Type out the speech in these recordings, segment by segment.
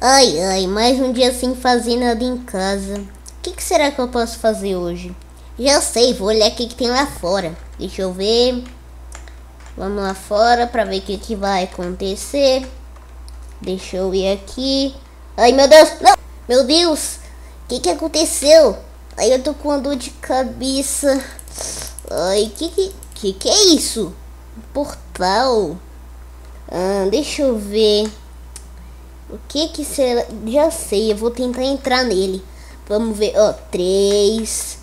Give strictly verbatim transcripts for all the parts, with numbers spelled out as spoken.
Ai, ai, mais um dia sem fazer nada em casa. O que, que será que eu posso fazer hoje? Já sei, vou olhar o que, que tem lá fora. Deixa eu ver. Vamos lá fora pra ver o que, que vai acontecer. Deixa eu ir aqui. Ai, meu Deus, não! Meu Deus, o que, que aconteceu? Ai, eu tô com uma dor de cabeça. Ai, que que, que que é isso? Um portal. Ah, deixa eu ver. O que que será? Já sei, eu vou tentar entrar nele. Vamos ver, ó, três,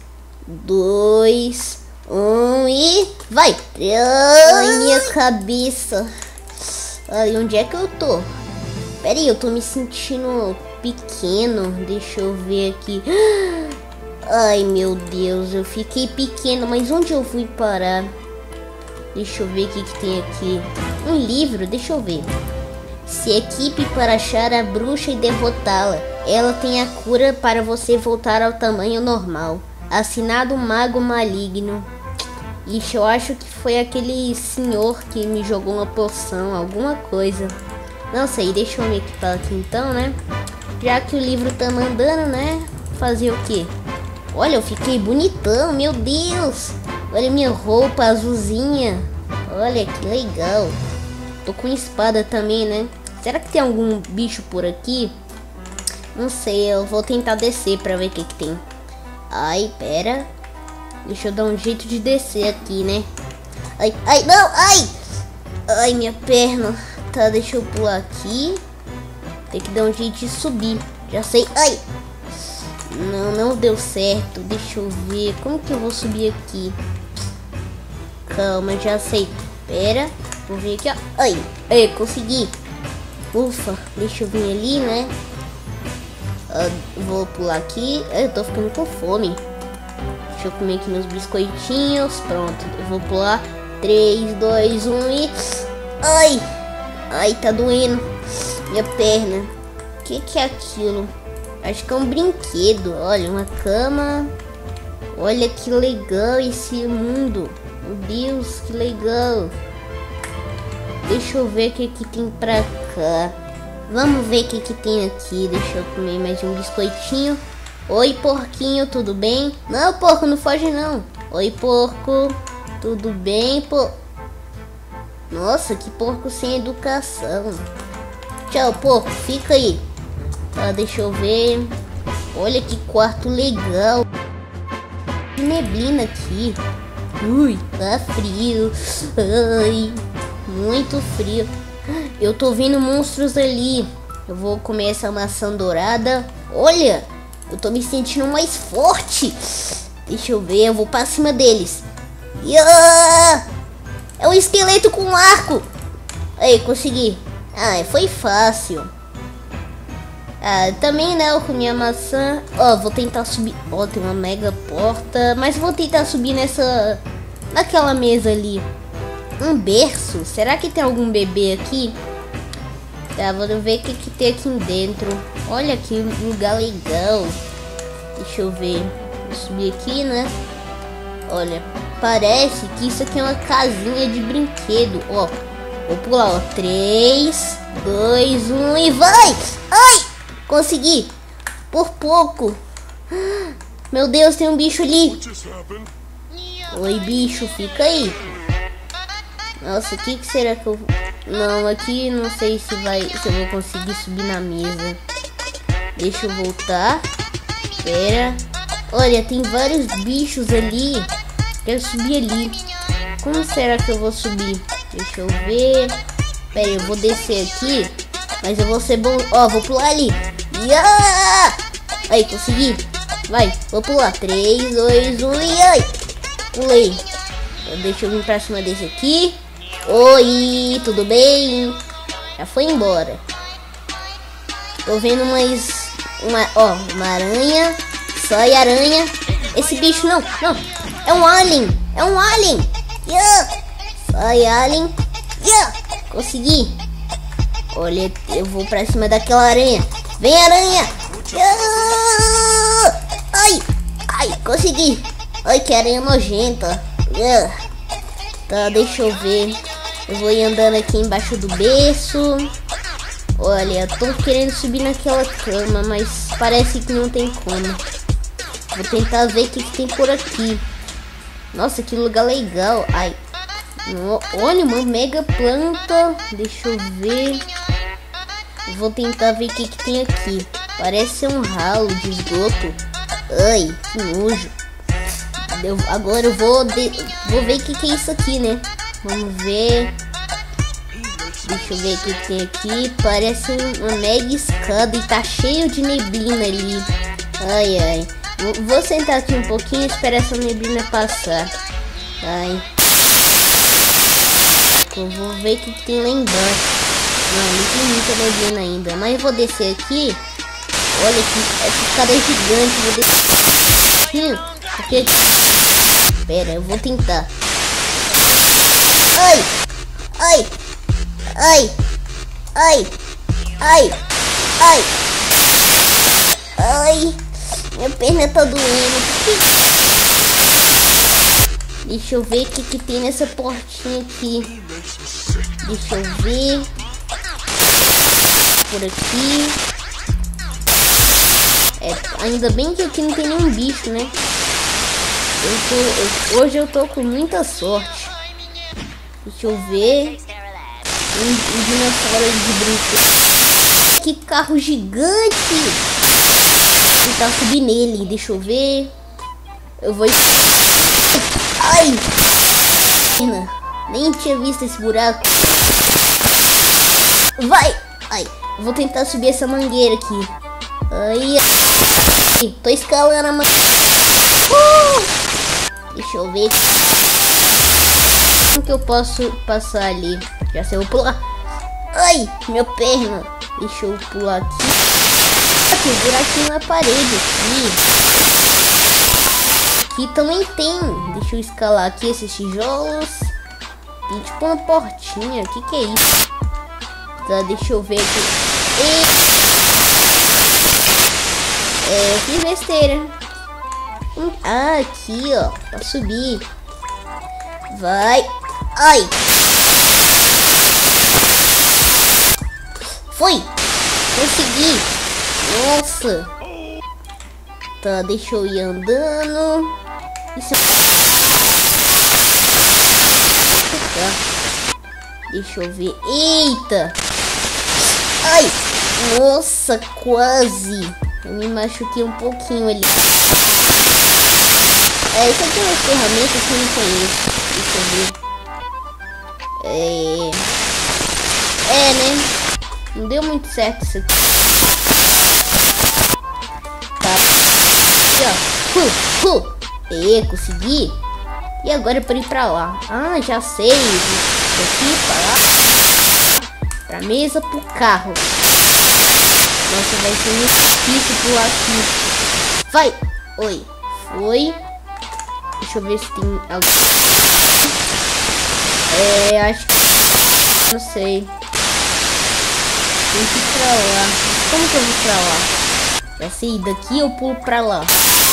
dois, um e vai. Ai, minha cabeça. Ai, onde é que eu tô? Pera aí, eu tô me sentindo pequeno. Deixa eu ver aqui. Ai, meu Deus, eu fiquei pequeno, mas onde eu fui parar? Deixa eu ver o que que tem aqui. Um livro, deixa eu ver. Se equipe para achar a bruxa e derrotá-la. Ela tem a cura para você voltar ao tamanho normal. Assinado Mago Maligno. Ixi, eu acho que foi aquele senhor que me jogou uma poção, alguma coisa. Não sei, deixa eu me equipar aqui então, né? Já que o livro tá mandando, né? Fazer o quê? Olha, eu fiquei bonitão, meu Deus! Olha minha roupa azulzinha. Olha que legal. Tô com espada também, né? Será que tem algum bicho por aqui? Não sei, eu vou tentar descer pra ver o que que tem. Ai, pera. Deixa eu dar um jeito de descer aqui, né? Ai, ai, não, ai! Ai, minha perna. Tá, deixa eu pular aqui. Tem que dar um jeito de subir. Já sei, ai! Não, não deu certo. Deixa eu ver. Como que eu vou subir aqui? Calma, já sei. Pera. Vou vir aqui, ó. Ai, ai, consegui. Ufa, deixa eu vir ali, né? Uh, vou pular aqui. Eu tô ficando com fome. Deixa eu comer aqui meus biscoitinhos. Pronto, eu vou pular. três, dois, um e... Ai! Ai, tá doendo. Minha perna. O que que é aquilo? Acho que é um brinquedo. Olha, uma cama. Olha que legal esse mundo. Meu Deus, que legal. Deixa eu ver o que que tem pra cá. Vamos ver o que que tem aqui. Deixa eu comer mais um biscoitinho. Oi, porquinho, tudo bem? Não, porco, não foge não. Oi, porco. Tudo bem, por... Nossa, que porco sem educação. Tchau, porco, fica aí. Tá, deixa eu ver. Olha que quarto legal. Que neblina aqui. Ui, tá frio. Ai, muito frio. Eu tô vendo monstros ali. Eu vou comer essa maçã dourada. Olha, eu tô me sentindo mais forte. Deixa eu ver, eu vou pra cima deles. Yeah! É um esqueleto com um arco. Aí, consegui. Ah, foi fácil. Ah, também, né, eu comi a maçã. Ó, oh, vou tentar subir. Ó, oh, tem uma mega porta. Mas vou tentar subir nessa... Naquela mesa ali. Um berço? Será que tem algum bebê aqui? Tá, vou ver o que, que tem aqui dentro. Olha que lugar legal. Deixa eu ver. Vou subir aqui, né? Olha, parece que isso aqui é uma casinha de brinquedo. Ó, vou pular, ó. três, dois, um e vai! Ai! Consegui! Por pouco! Meu Deus, tem um bicho ali! Oi, bicho, fica aí! Nossa, o que, que será que eu... Não, aqui não sei se vai... Se eu vou conseguir subir na mesa. Deixa eu voltar. Pera. Olha, tem vários bichos ali. Quero subir ali. Como será que eu vou subir? Deixa eu ver. Pera aí, eu vou descer aqui. Mas eu vou ser bom... Ó, vou pular ali. Yeah! Aí, consegui. Vai, vou pular. três, dois, um e ai! Pulei. Deixa eu vir pra cima desse aqui. Oi, tudo bem? Já foi embora. Tô vendo mais uma, ó, uma aranha. Sai aranha. Esse bicho não, não. É um alien. É um alien. Yeah. Sai alien. Yeah. Consegui. Olha, eu vou pra cima daquela aranha. Vem aranha. Yeah. Ai, ai, consegui. Ai, que aranha nojenta. Yeah. Tá, deixa eu ver. Eu vou ir andando aqui embaixo do berço. Olha, tô querendo subir naquela cama, mas parece que não tem como. Vou tentar ver o que, que tem por aqui. Nossa, que lugar legal. Ai, no, olha, uma mega planta. Deixa eu ver. Vou tentar ver o que, que tem aqui. Parece um ralo de esgoto. Ai, que nojo. Eu, agora eu vou, de, vou ver o que, que é isso aqui, né? Vamos ver. Deixa eu ver o que, que tem aqui. Parece uma mega escada e tá cheio de neblina ali. Ai, ai. Vou sentar aqui um pouquinho e esperar essa neblina passar. Ai. Eu vou ver o que, que tem lá embaixo. Não, não tem muita neblina ainda. Mas eu vou descer aqui. Olha que essa escada é gigante. Vou descer. Porque... Pera, eu vou tentar. Ai! Ai! Ai! Ai! Ai! Ai! Ai! Minha perna tá doendo. Deixa eu ver o que, que tem nessa portinha aqui. Deixa eu ver. Por aqui. É, ainda bem que aqui não tem nenhum bicho, né? Eu tô, eu, hoje eu tô com muita sorte. Deixa eu ver. Um, um dinossauro de brinquedo. Que carro gigante! Vou tentar subir nele. Deixa eu ver. Eu vou... Ai! Nem tinha visto esse buraco. Vai! Ai! Vou tentar subir essa mangueira aqui. Ai! Tô escalando a mangueira. Uh! Deixa eu ver como que eu posso passar ali. Já sei, eu vou pular. Ai, minha perna. Deixa eu pular aqui. Tem um buraquinho na parede aqui. Aqui também tem. Deixa eu escalar aqui esses tijolos. Tem tipo uma portinha. O que que é isso? Tá, deixa eu ver aqui. E... É, eu fiz besteira. Ah, aqui, ó, pra subir. Vai. Ai. Foi. Consegui. Nossa. Tá, deixa eu ir andando. Isso... Tá. Deixa eu ver. Eita. Ai. Nossa, quase. Eu me machuquei um pouquinho ali. É, isso aqui é uma ferramenta que eu não conheço. Deixa eu ver. É... É, né? Não deu muito certo isso aqui. Tá. Aqui, ó. Uh, uh. E, consegui. E agora é pra ir pra lá. Ah, já sei. Daqui pra lá. Pra mesa, pro carro. Nossa, vai ser muito difícil pular aqui. Vai. Oi. Foi. Deixa eu ver se tem algo. É, acho que... Não sei. Tem que ir pra lá. Como que eu vou pra lá? Vai ser daqui eu pulo pra lá.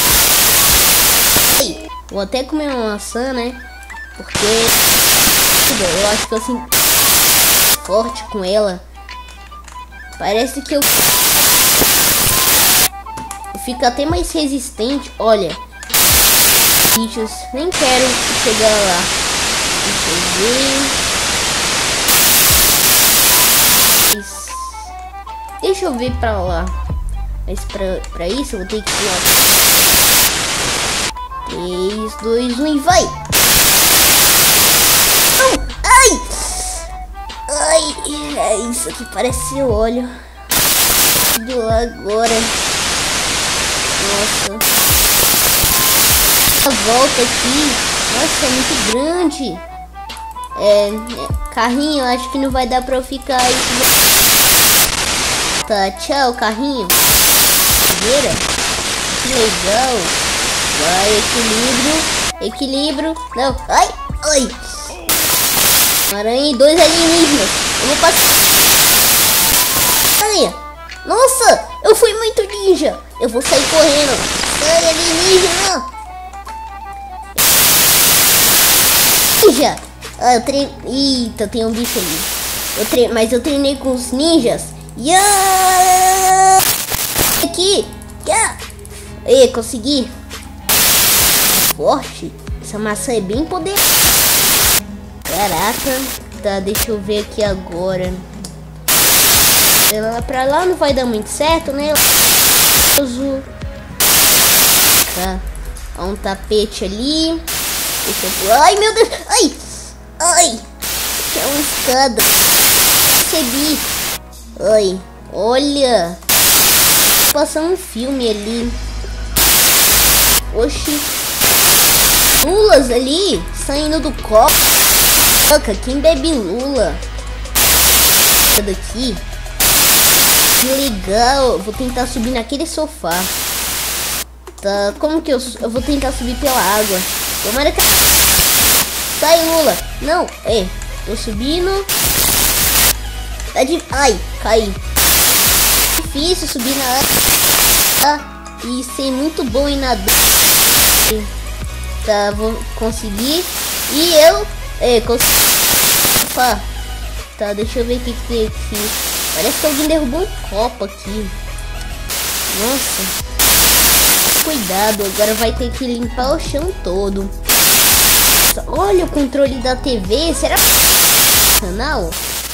Ei, vou até comer uma maçã, né? Porque... Eu acho que eu sinto forte com ela. Parece que eu... Eu fico até mais resistente. Olha... Bichos, nem quero chegar lá. Deixa eu ver. Deixa eu ver pra lá. Mas pra, pra isso eu vou ter que pular. três, dois, um e vai! Não! Ai! Ai! É isso aqui, parece seu olho. Do lá agora. Nossa. A volta aqui, nossa, é muito grande. É, é, carrinho, acho que não vai dar pra eu ficar aí. Tá, tchau, carrinho. Vira. Que legal. Vai, equilíbrio. Equilíbrio. Não, ai, ai. Aranha e dois alienígenas. Eu vou passar. Aranha. Nossa, eu fui muito ninja. Eu vou sair correndo. Sai, alienígena. Ninja! Ah, eu treinei... Eita, tem um bicho ali. Eu tre... Mas eu treinei com os ninjas Yeah! Aqui! Yeah! Ei, consegui! Forte! Essa maçã é bem poderosa! Caraca! Tá, deixa eu ver aqui agora. Ela pra lá não vai dar muito certo, né? Tá. Há um tapete ali. Deixa eu... Ai, meu Deus! Ai! Ai! É uma escada. Percebi. Ai, olha. Passando um filme ali. Oxi. Lulas ali. Saindo do copo. Quem bebe lula? Daqui. Que legal. Vou tentar subir naquele sofá. Tá, como que eu... Eu vou tentar subir pela água. Tomara que... Sai, Lula. Não, é. Tô subindo. Tá de... Ai, caí. Difícil subir na água. Tá. E ser muito bom em nadar. Tá, vou conseguir. E eu... É, consegui. Opa. Tá, deixa eu ver o que, que tem aqui. Parece que alguém derrubou um copo aqui. Nossa. Cuidado, agora vai ter que limpar o chão todo. Olha o controle da T V. Será que canal?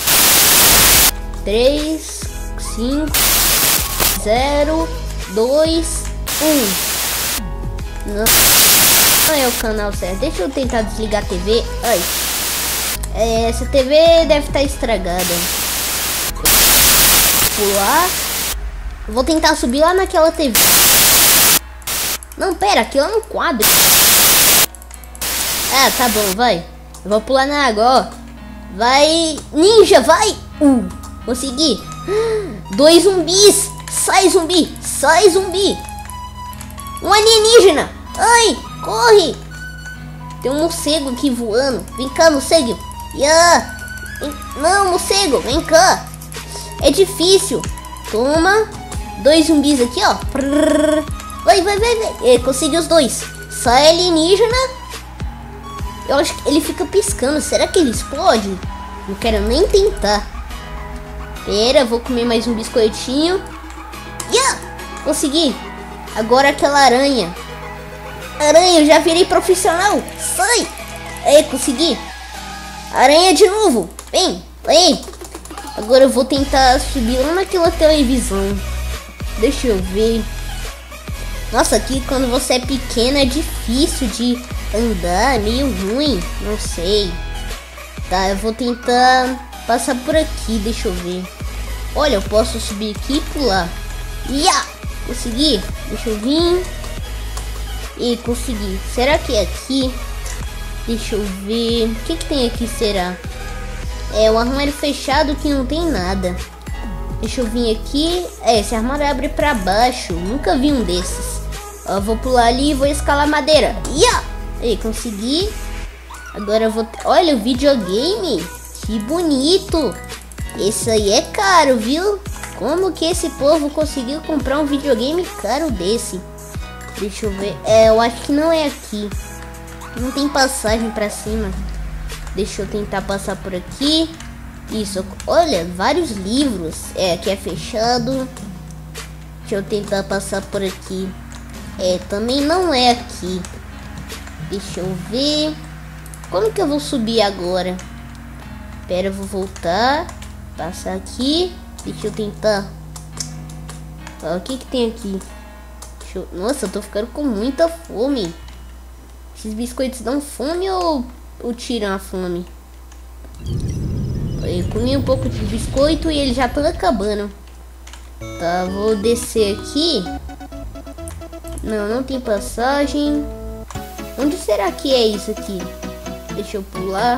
três, cinco, zero, dois, um. Não é o canal certo. Deixa eu tentar desligar a T V. Ai. É, essa T V deve estar estragada. Pular. Vou tentar subir lá naquela T V. Não, pera, aquilo é um quadro. Ah, tá bom, vai. Eu vou pular na água, ó. Vai, ninja, vai. Uh, consegui. Dois zumbis. Sai, zumbi. Sai, zumbi. Um alienígena. Ai, corre. Tem um morcego aqui voando. Vem cá, morcego. Yeah. Não, morcego, vem cá. É difícil. Toma. Dois zumbis aqui, ó. Vai, vai, vai, vai. É, consegui os dois. Sai, alienígena. Eu acho que ele fica piscando. Será que ele explode? Não quero nem tentar. Pera, vou comer mais um biscoitinho. Yeah! Consegui. Agora aquela aranha. Aranha, eu já virei profissional. Sai. É, consegui. Aranha de novo. Vem, vem. Agora eu vou tentar subir lá naquela televisão. Deixa eu ver. Nossa, aqui quando você é pequeno é difícil de andar, é meio ruim, não sei. Tá, eu vou tentar passar por aqui, deixa eu ver. Olha, eu posso subir aqui e pular. Yeah! Consegui, deixa eu vir. E consegui. Será que é aqui? Deixa eu ver. O que que tem aqui, será? É um armário fechado que não tem nada. Deixa eu vir aqui. É, esse armário abre pra baixo. Nunca vi um desses. Ó, vou pular ali e vou escalar madeira. Yeah! Aí, consegui. Agora eu vou... Olha o videogame. Que bonito. Esse aí é caro, viu? Como que esse povo conseguiu comprar um videogame caro desse? Deixa eu ver. É, eu acho que não é aqui. Não tem passagem pra cima. Deixa eu tentar passar por aqui. Isso, olha, vários livros. É, aqui é fechado. Deixa eu tentar passar por aqui. É, também não é aqui. Deixa eu ver. Como que eu vou subir agora? Pera, eu vou voltar. Passar aqui. Deixa eu tentar. Ó, o que que tem aqui? Deixa eu... Nossa, eu tô ficando com muita fome. Esses biscoitos dão fome ou, ou tiram a fome? Eu comi um pouco de biscoito e ele já tá acabando. Tá, vou descer aqui. Não, não tem passagem. Onde será que é isso aqui? Deixa eu pular.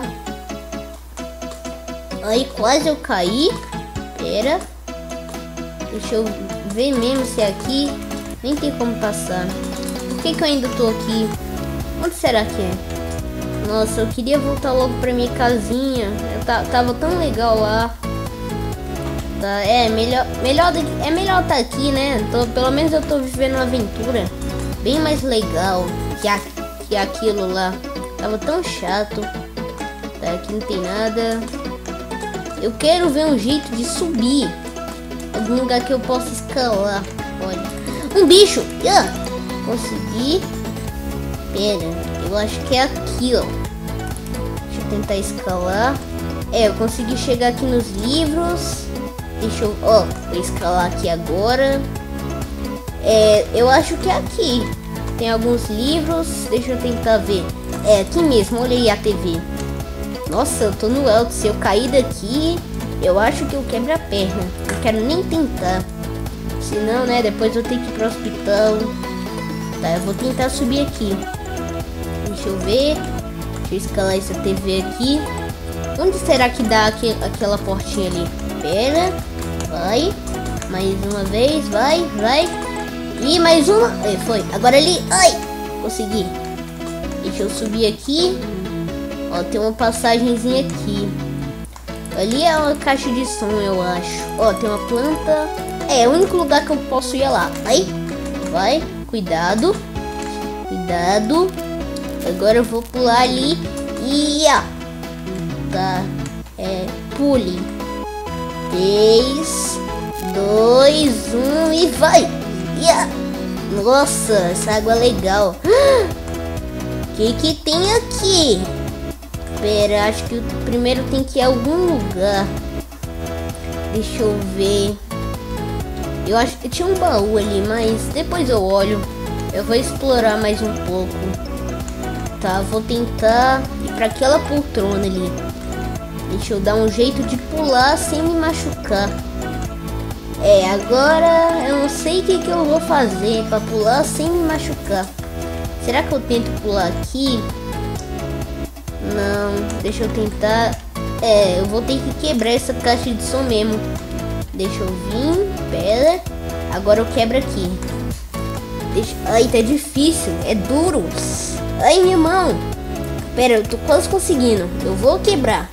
Aí quase eu caí. Pera. Deixa eu ver mesmo se é aqui. Nem tem como passar. Por que que eu ainda tô aqui? Onde será que é? Nossa, eu queria voltar logo pra minha casinha. Eu tava tão legal lá. Tá, é melhor, melhor é melhor estar tá aqui, né? Tô, pelo menos eu tô vivendo uma aventura bem mais legal que, a, que aquilo lá. Tava tão chato. Tá, aqui não tem nada. Eu quero ver um jeito de subir. algum lugar que eu possa escalar. Olha, um bicho. Yeah. Consegui. Pera, eu acho que é aqui, ó. Deixa eu tentar escalar. É, eu consegui chegar aqui nos livros. Deixa eu, ó, vou escalar aqui agora. É, eu acho que é aqui. Tem alguns livros. Deixa eu tentar ver. É aqui mesmo, olha aí a T V. Nossa, eu tô no alto. Se eu cair daqui, eu acho que eu quebro a perna. Não quero nem tentar. Senão, né, depois eu tenho que ir pro hospital. Tá, eu vou tentar subir aqui. Deixa eu ver. Deixa eu escalar essa T V aqui. Onde será que dá aqui, aquela portinha ali? Pera. Vai. Mais uma vez. Vai, vai. E mais uma. É, foi. Agora ali. Ai. Consegui. Deixa eu subir aqui. Ó, tem uma passagenzinha aqui. Ali é uma caixa de som, eu acho. Ó, tem uma planta. É, o único lugar que eu posso ir é lá. Aí. Vai. Cuidado. Cuidado. Agora eu vou pular ali. E ó. Tá. É. Pule. três, dois, um e vai. Yeah. Nossa, essa água é legal. O que que tem aqui? Pera, acho que o primeiro tem que ir a algum lugar. Deixa eu ver. Eu acho que tinha um baú ali, mas depois eu olho. Eu vou explorar mais um pouco. Tá, vou tentar ir pra aquela poltrona ali. Deixa eu dar um jeito de pular sem me machucar. É, agora eu não sei o que, que eu vou fazer pra pular sem me machucar. Será que eu tento pular aqui? Não, deixa eu tentar. É, eu vou ter que quebrar essa caixa de som mesmo. Deixa eu vir, pera. Agora eu quebro aqui. Deixa... Ai, tá difícil, é duro. Ai, minha mão. Pera, eu tô quase conseguindo. Eu vou quebrar.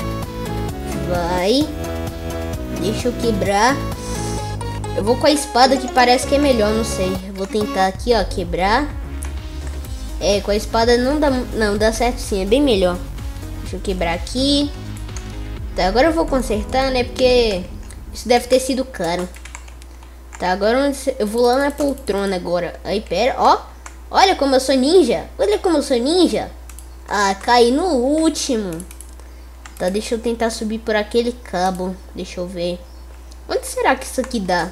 Vai. Deixa eu quebrar. Eu vou com a espada que parece que é melhor, não sei. Eu vou tentar aqui, ó, quebrar. É, com a espada não dá, não dá certo sim, é bem melhor. Deixa eu quebrar aqui. Tá, agora eu vou consertar, né, porque isso deve ter sido caro. Tá, agora eu vou lá na poltrona agora. Aí, pera, ó. Olha como eu sou ninja. Olha como eu sou ninja. Ah, caí no último. Tá, deixa eu tentar subir por aquele cabo. Deixa eu ver. Onde será que isso aqui dá?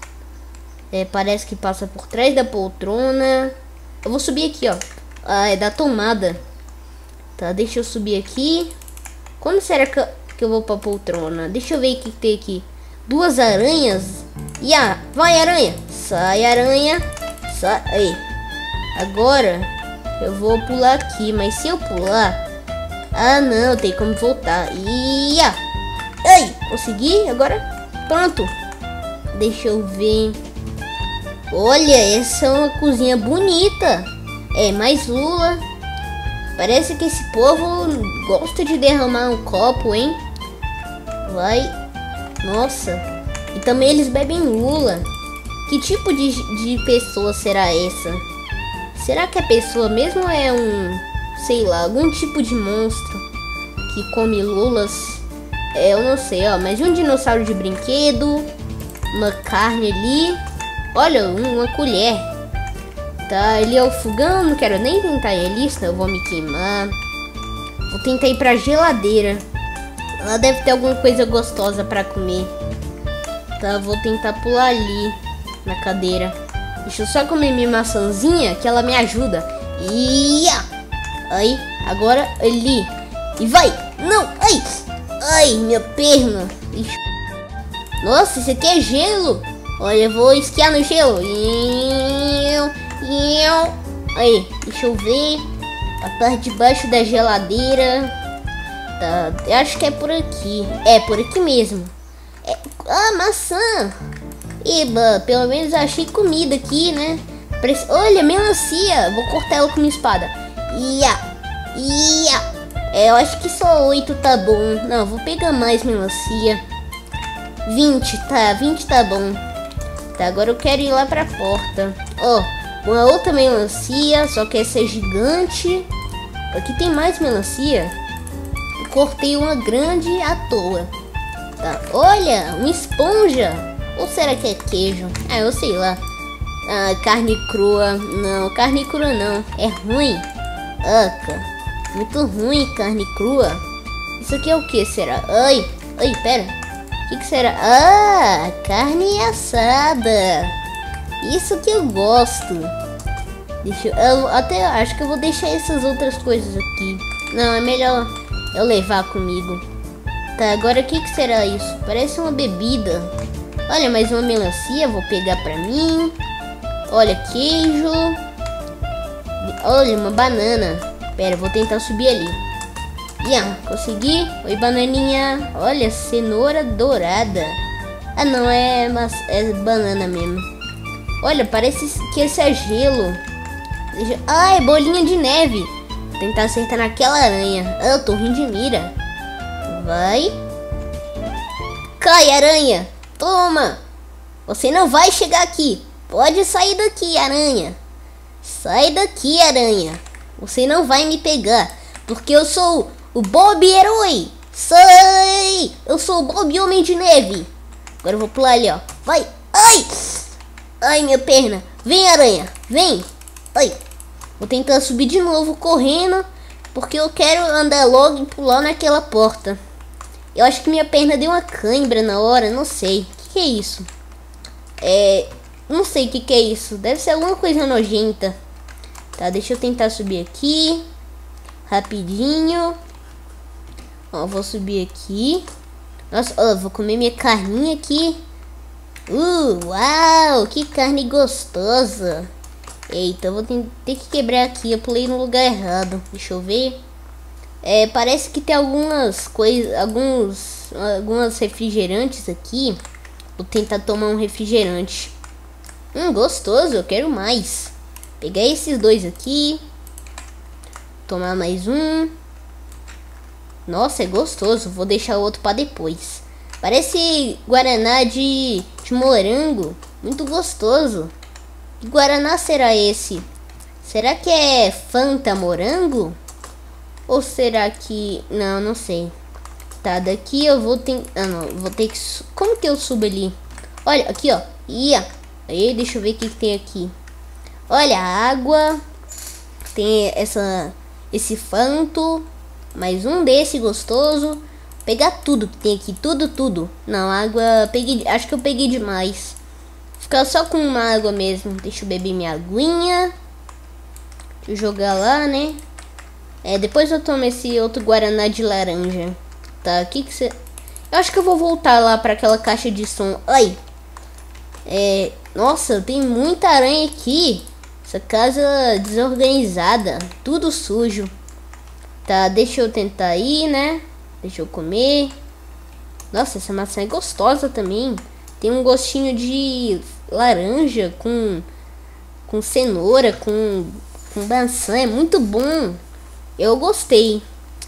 É, parece que passa por trás da poltrona. Eu vou subir aqui, ó. Ah, é da tomada. Tá, deixa eu subir aqui. Como será que eu, que eu vou pra poltrona? Deixa eu ver o que tem aqui. Duas aranhas. E ah, vai aranha. Sai aranha. Sai. Aí. Agora eu vou pular aqui. Mas se eu pular... Ah, não. Tem como voltar. E ah. Ai, consegui. Agora pronto. Deixa eu ver. Olha, essa é uma cozinha bonita. É, mais lula. Parece que esse povo gosta de derramar um copo, hein? Vai. Nossa. E também eles bebem lula. Que tipo de, de pessoa será essa? Será que a pessoa mesmo é um, sei lá, algum tipo de monstro que come lulas? É, eu não sei, ó. Mas um dinossauro de brinquedo. Uma carne ali. Olha, uma colher. Tá, ali é o fogão. Não quero nem tentar ir ali, senão eu vou me queimar. Vou tentar ir pra geladeira. Lá deve ter alguma coisa gostosa pra comer. Tá, vou tentar pular ali na cadeira. Deixa eu só comer minha maçãzinha, que ela me ajuda. E aí, agora ali. E vai. Não, ai. Ai, minha perna. Ixi. Nossa, isso aqui é gelo. Olha, eu vou esquiar no gelo. Aí, deixa eu ver. A parte de baixo da geladeira. Tá, eu acho que é por aqui. É, por aqui mesmo. É... Ah, maçã. Eba, pelo menos achei comida aqui, né? Parece... Olha, melancia. Vou cortar ela com minha espada. Ia, ia. É, eu acho que só oito tá bom. Não, vou pegar mais melancia. vinte, tá, vinte tá bom. Tá, agora eu quero ir lá pra porta. Ó, oh, uma outra melancia, só que essa é gigante. Aqui tem mais melancia. Eu cortei uma grande à toa. Tá, olha, uma esponja. Ou será que é queijo? Ah, eu sei lá. Ah, carne crua. Não, carne crua não. É ruim. Aca. Muito ruim carne crua. Isso aqui é o que será? Ai, ai, pera. O que, que será? Ah, carne assada. Isso que eu gosto. Deixa eu, eu até acho que eu vou deixar essas outras coisas aqui. Não, é melhor eu levar comigo. Tá, agora o que, que será isso? Parece uma bebida. Olha, mais uma melancia, vou pegar pra mim. Olha, queijo. Olha, uma banana. Pera, vou tentar subir ali. Yeah, consegui. Oi, bananinha. Olha, cenoura dourada. Ah, não, é, mas é banana mesmo. Olha, parece que esse é gelo. Deixa... Ah, é bolinha de neve. Vou tentar acertar naquela aranha. Ah, eu tô rindo de mira. Vai. Cai, aranha. Toma. Você não vai chegar aqui. Pode sair daqui, aranha. Sai daqui, aranha. Você não vai me pegar. Porque eu sou o Bob Herói. Sai. Eu sou o Bob Homem de Neve. Agora eu vou pular ali, ó. Vai. Ai. Ai, minha perna. Vem, aranha. Vem. Ai. Vou tentar subir de novo correndo. Porque eu quero andar logo e pular naquela porta. Eu acho que minha perna deu uma cãibra na hora. Não sei. O que, que é isso? É... Não sei o que, que é isso. Deve ser alguma coisa nojenta. Tá, deixa eu tentar subir aqui. Rapidinho. Ó, vou subir aqui. Nossa, ó, vou comer minha carninha aqui. Uh, uau, que carne gostosa. Eita, eu vou ter, ter que quebrar aqui. Eu pulei no lugar errado. Deixa eu ver. É, parece que tem algumas coisas, alguns, algumas refrigerantes aqui. Vou tentar tomar um refrigerante. Hum, gostoso, eu quero mais. Pegar esses dois aqui. Tomar mais um. Nossa, é gostoso. Vou deixar o outro para depois. Parece guaraná de, de morango. Muito gostoso. Que guaraná será esse? Será que é Fanta morango? Ou será que... Não, não sei. Tá, daqui eu vou ter... Ah, não. Vou ter que... Como que eu subo ali? Olha, aqui, ó. Ia. Aí, deixa eu ver o que, que tem aqui. Olha, água. Tem essa... Esse Fanto. Mais um desse gostoso. Vou pegar tudo que tem aqui. Tudo, tudo. Não, água... Peguei... Acho que eu peguei demais. Ficar só com uma água mesmo. Deixa eu beber minha aguinha. Deixa eu jogar lá, né? É, depois eu tomo esse outro guaraná de laranja. Tá, aqui que você... Eu acho que eu vou voltar lá para aquela caixa de som. Ai! É... Nossa, tem muita aranha aqui. Essa casa desorganizada. Tudo sujo. Tá, deixa eu tentar ir, né? Deixa eu comer. Nossa, essa maçã é gostosa também. Tem um gostinho de laranja com... Com cenoura, com... Com maçã. É muito bom. Eu gostei.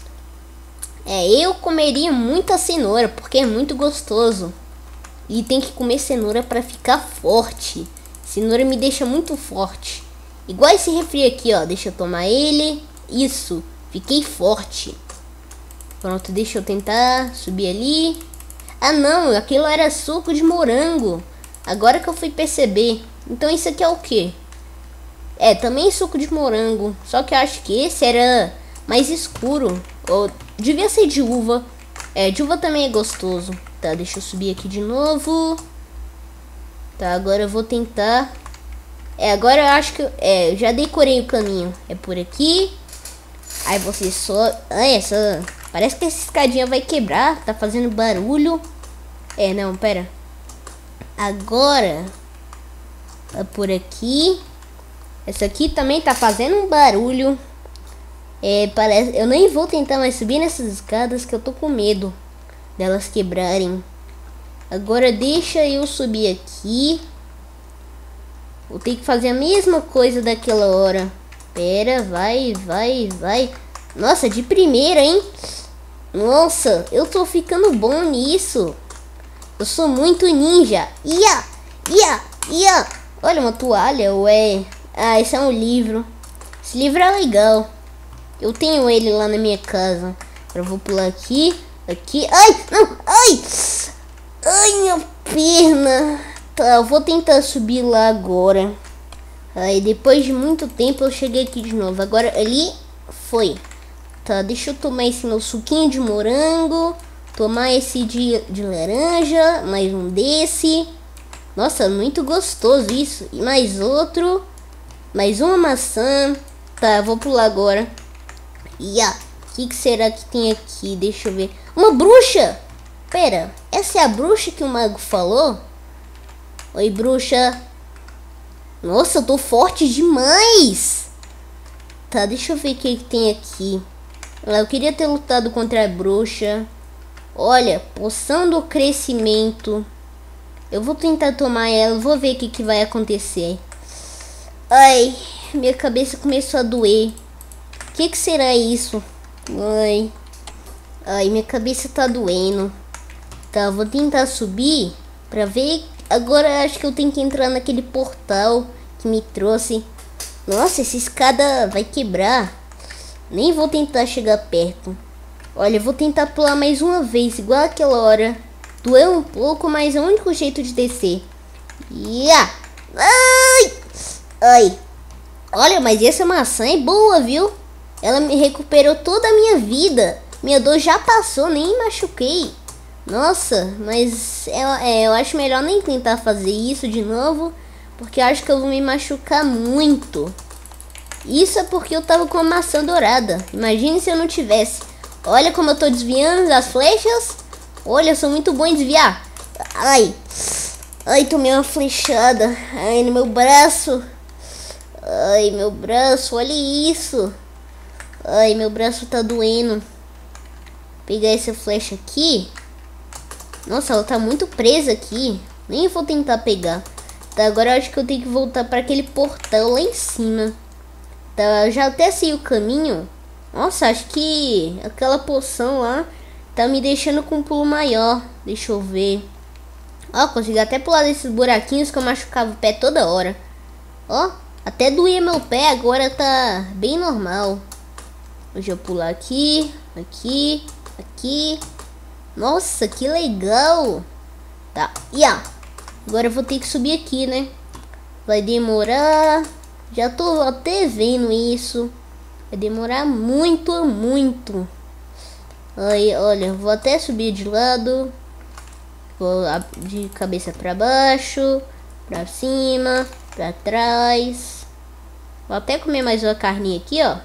É, eu comeria muita cenoura, porque é muito gostoso. E tem que comer cenoura para ficar forte. Cenoura me deixa muito forte. Igual esse refri aqui, ó. Deixa eu tomar ele. Isso. Fiquei forte. Pronto, deixa eu tentar subir ali. Ah, não. Aquilo era suco de morango. Agora que eu fui perceber. Então isso aqui é o quê? É, também suco de morango. Só que eu acho que esse era mais escuro. Ou devia ser de uva. É, de uva também é gostoso. Tá, deixa eu subir aqui de novo. Tá, agora eu vou tentar. É, agora eu acho que... É, eu já decorei o caminho. É por aqui. Aí você só... Ah, essa... Parece que essa escadinha vai quebrar. Tá fazendo barulho. É, não, pera. Agora... É por aqui. Essa aqui também tá fazendo um barulho. É, parece... Eu nem vou tentar mais subir nessas escadas que eu tô com medo delas quebrarem. Agora deixa eu subir aqui. Vou ter que fazer a mesma coisa daquela hora. Pera, vai, vai, vai. Nossa, de primeira, hein? Nossa, eu tô ficando bom nisso. Eu sou muito ninja. Ia, ia, ia. Olha, uma toalha, ué. Ah, esse é um livro. Esse livro é legal. Eu tenho ele lá na minha casa. Eu vou pular aqui. Aqui. Ai, não. Ai. Ai, minha perna. Tá, eu vou tentar subir lá agora. Aí depois de muito tempo eu cheguei aqui de novo. Agora ali foi. Tá, deixa eu tomar esse meu suquinho de morango. Tomar esse de, de laranja. Mais um desse. Nossa, muito gostoso isso. E mais outro. Mais uma maçã. Tá, eu vou pular agora. E ah, o que, que será que tem aqui? Deixa eu ver. Uma bruxa! Pera, essa é a bruxa que o mago falou? Oi, bruxa. Nossa, eu tô forte demais. Tá, deixa eu ver o que, que tem aqui. Eu queria ter lutado contra a bruxa. Olha, poção do crescimento. Eu vou tentar tomar ela. Vou ver o que, que vai acontecer. Ai, minha cabeça começou a doer. O que, que será isso? Ai. Ai, minha cabeça tá doendo. Tá, eu vou tentar subir pra ver. Agora acho que eu tenho que entrar naquele portal que me trouxe. Nossa, essa escada vai quebrar. Nem vou tentar chegar perto. Olha, eu vou tentar pular mais uma vez, igual aquela hora. Doeu um pouco, mas é o único jeito de descer. Yeah. Ai! Ai! Olha, mas essa maçã é boa, viu? Ela me recuperou toda a minha vida. Minha dor já passou, nem machuquei. Nossa, mas eu, é, eu acho melhor nem tentar fazer isso de novo, porque eu acho que eu vou me machucar muito. Isso é porque eu tava com a maçã dourada. Imagine se eu não tivesse. Olha como eu tô desviando das flechas. Olha, eu sou muito bom em desviar. Ai. Ai, tomei uma flechada. Ai, no meu braço. Ai, meu braço, olha isso. Ai, meu braço tá doendo. Pegar essa flecha aqui. Nossa, ela tá muito presa aqui. Nem vou tentar pegar. Tá, agora eu acho que eu tenho que voltar para aquele portal lá em cima. Tá, eu já até sei o caminho. Nossa, acho que aquela poção lá tá me deixando com um pulo maior. Deixa eu ver. Ó, consegui até pular desses buraquinhos que eu machucava o pé toda hora. Ó, até doía meu pé, agora tá bem normal. Deixa eu pular aqui, aqui, aqui. Nossa, que legal. Tá, e ó, agora eu vou ter que subir aqui, né? Vai demorar. Já tô até vendo isso. Vai demorar muito, muito. Aí, olha, vou até subir de lado. Vou de cabeça pra baixo, pra cima, pra trás. Vou até comer mais uma carninha aqui, ó.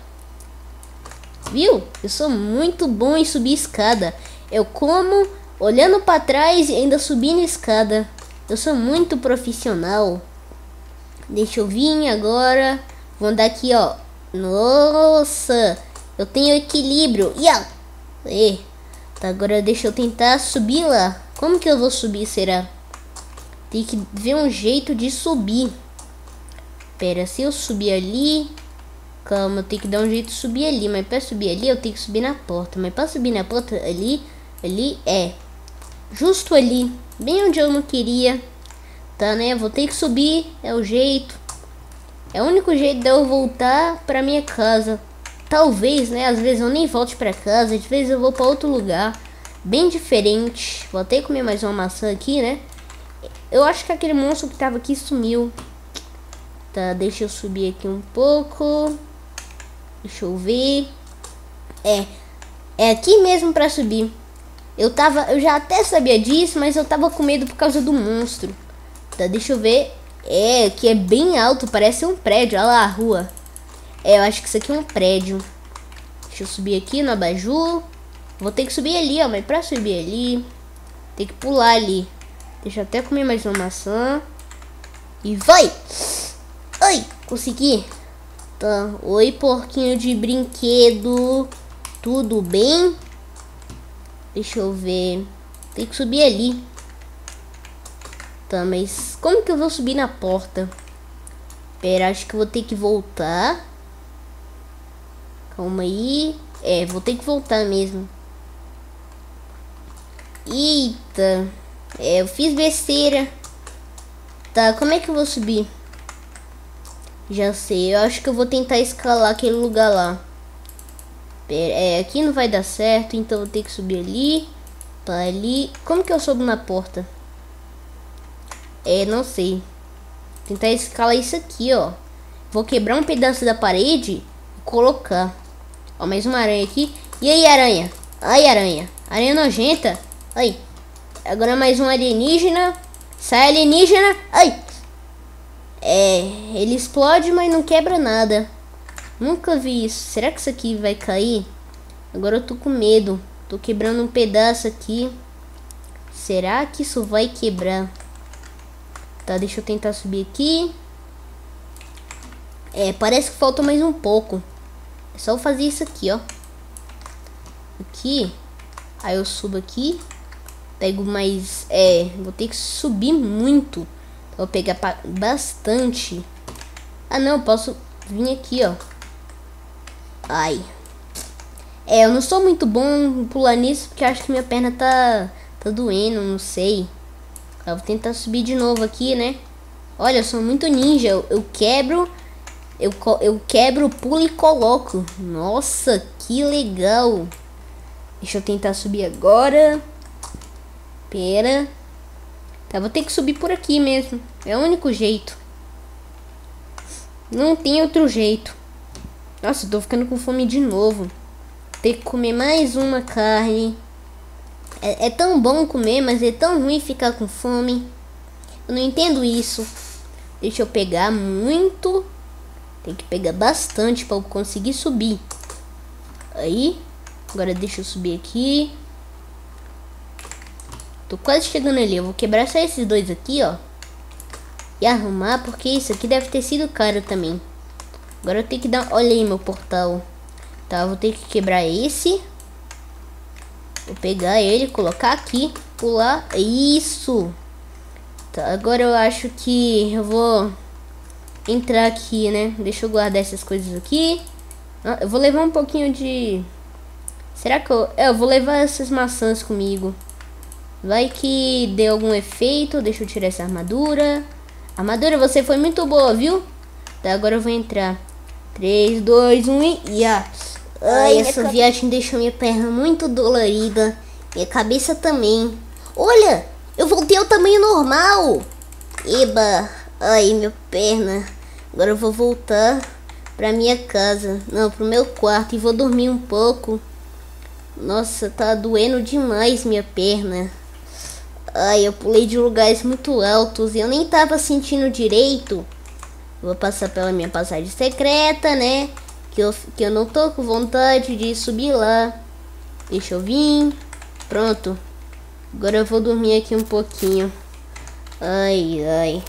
Viu? Eu sou muito bom em subir escada. Eu como olhando pra trás e ainda subindo escada. Eu sou muito profissional. Deixa eu vir agora. Vou andar aqui, ó. Nossa, eu tenho equilíbrio. Yeah. E, tá, agora deixa eu tentar subir lá. Como que eu vou subir, será? Tem que ver um jeito de subir. Pera, se eu subir ali... Calma, eu tenho que dar um jeito de subir ali. Mas pra subir ali, eu tenho que subir na porta. Mas pra subir na porta ali... Ali é... Justo ali. Bem onde eu não queria. Tá, né? Vou ter que subir. É o jeito. É o único jeito de eu voltar pra minha casa. Talvez, né? Às vezes eu nem volte pra casa. Às vezes eu vou pra outro lugar. Bem diferente. Vou até comer mais uma maçã aqui, né? Eu acho que aquele monstro que tava aqui sumiu. Tá, deixa eu subir aqui um pouco. Deixa eu ver. É. É aqui mesmo pra subir. Eu tava... Eu já até sabia disso, mas eu tava com medo por causa do monstro. Tá, deixa eu ver. É, que é bem alto. Parece um prédio. Olha lá a rua. É, eu acho que isso aqui é um prédio. Deixa eu subir aqui no abajur. Vou ter que subir ali, ó. Mas pra subir ali... Tem que pular ali. Deixa eu até comer mais uma maçã. E vai! Ai, consegui. Tá. Oi, porquinho de brinquedo. Tudo bem? Deixa eu ver. Tem que subir ali. Tá, mas como que eu vou subir na porta? Pera, acho que eu vou ter que voltar. Calma aí. É, vou ter que voltar mesmo. Eita. É, eu fiz besteira. Tá, como é que eu vou subir? Já sei, eu acho que eu vou tentar escalar aquele lugar lá. Pera, é, aqui não vai dar certo, então eu vou ter que subir ali. Tá ali. Como que eu subo na porta? É, não sei. Vou tentar escalar isso aqui, ó. Vou quebrar um pedaço da parede e colocar. Ó, mais uma aranha aqui. E aí, aranha? Ai, aranha. Aranha nojenta. Ai. Agora mais um alienígena. Sai, alienígena. Ai. É, ele explode, mas não quebra nada. Nunca vi isso. Será que isso aqui vai cair? Agora eu tô com medo. Tô quebrando um pedaço aqui. Será que isso vai quebrar? Tá, deixa eu tentar subir aqui. É, parece que falta mais um pouco. É só eu fazer isso aqui, ó. Aqui. Aí eu subo aqui. Pego mais... É, vou ter que subir muito. Vou pegar bastante. Ah, não, eu posso vir aqui, ó. Ai. É, eu não sou muito bom em pular nisso, porque acho que minha perna tá, tá doendo, não sei. Eu vou tentar subir de novo aqui, né? Olha, eu sou muito ninja. Eu, eu quebro, eu, eu quebro, pulo e coloco. Nossa, que legal. Deixa eu tentar subir agora. Pera. Tá, vou ter que subir por aqui mesmo. É o único jeito. Não tem outro jeito. Nossa, eu tô ficando com fome de novo. Ter que comer mais uma carne. É, é tão bom comer, mas é tão ruim ficar com fome. Eu não entendo isso. Deixa eu pegar muito. Tem que pegar bastante para eu conseguir subir. Aí. Agora deixa eu subir aqui. Tô quase chegando ali. Eu vou quebrar só esses dois aqui, ó. E arrumar, porque isso aqui deve ter sido caro também. Agora eu tenho que dar... Olha aí meu portal. Tá, eu vou ter que quebrar esse. Vou pegar ele, colocar aqui. Pular. Isso. Tá, agora eu acho que eu vou entrar aqui, né? Deixa eu guardar essas coisas aqui. Ah, eu vou levar um pouquinho de... Será que eu... É, eu vou levar essas maçãs comigo. Vai que dê algum efeito. Deixa eu tirar essa armadura. Armadura, você foi muito boa, viu? Tá, agora eu vou entrar. três, dois, um e... Yeah. Ai, essa viagem deixou minha perna muito dolorida. Minha cabeça também. Olha, eu voltei ao tamanho normal. Eba. Ai, minha perna. Agora eu vou voltar pra minha casa. Não, pro meu quarto. E vou dormir um pouco. Nossa, tá doendo demais minha perna. Ai, eu pulei de lugares muito altos e eu nem tava sentindo direito. Vou passar pela minha passagem secreta, né? Que eu, que eu não tô com vontade de subir lá. Deixa eu vir. Pronto. Agora eu vou dormir aqui um pouquinho. Ai, ai.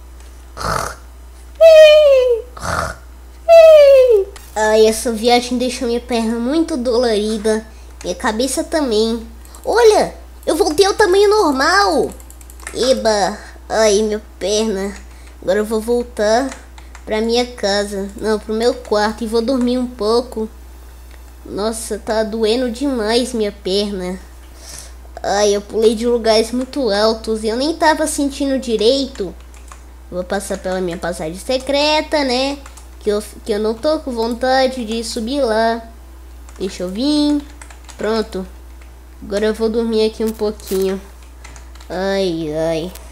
Ai, essa viagem deixou minha perna muito dolorida. Minha cabeça também. Olha, eu voltei ao tamanho normal. Eba. Ai, minha perna. Agora eu vou voltar pra minha casa. Não, pro meu quarto. E vou dormir um pouco. Nossa, tá doendo demais minha perna. Ai, eu pulei de lugares muito altos e eu nem tava sentindo direito. Vou passar pela minha passagem secreta, né? Que eu, que eu não tô com vontade de subir lá. Deixa eu vir. Pronto. Agora eu vou dormir aqui um pouquinho. Ai, ai.